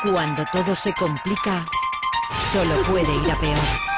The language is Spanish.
Cuando todo se complica, solo puede ir a peor.